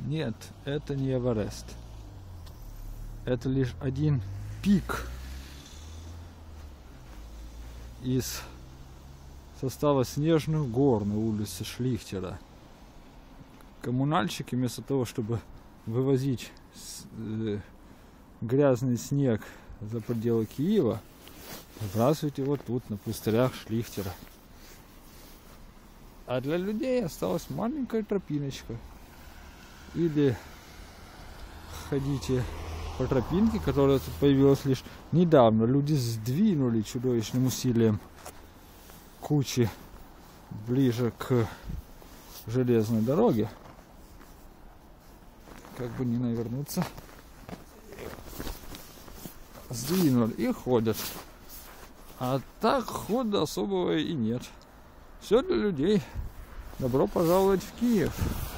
Нет, это не Эверест. Это лишь один пик из состава снежных гор на улице Шлихтера. Коммунальщики вместо того, чтобы вывозить грязный снег за пределы Киева, выбрасывают его тут, на пустырях Шлихтера. А для людей осталась маленькая тропиночка. Или ходите по тропинке, которая тут появилась лишь недавно. Люди сдвинули чудовищным усилием кучи ближе к железной дороге. Как бы не навернуться. Сдвинули и ходят. А так хода особого и нет. Все для людей. Добро пожаловать в Киев.